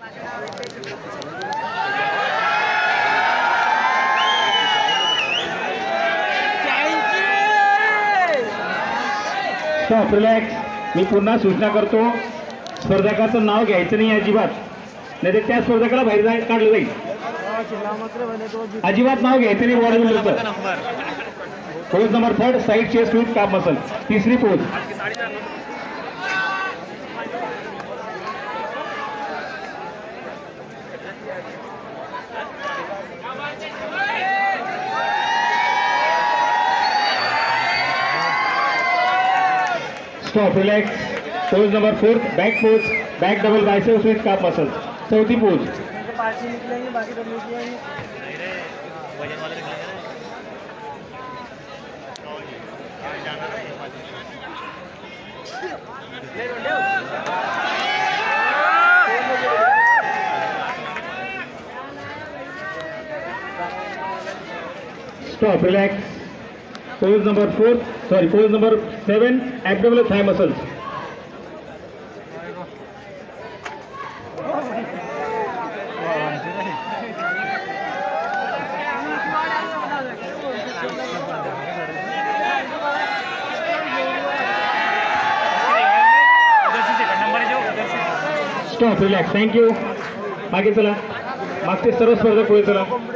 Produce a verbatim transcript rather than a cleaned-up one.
Stop, relax. मी पुन्हा सूचना करतो, स्पर्धकाचं नाव घ्यायचं नाही अजिबात, नाही तर त्या स्पर्धकाला बाहेर जाय काढलं जाईल. अजिबात नाव घ्यायचं नाही बॉडी बिल्डरचं. Pose number third, side chest with calf muscle. तिसरी pose. Stop, relax. Pose number fourth, back pose, back double biceps with calf muscle. चौथी pose. Stop, relax. Pose number four, sorry, pose number seven, abdominal thigh muscles. Stop, relax. Thank you. मागे चला. मागचे सर्व स्पर्धक पुढे चला.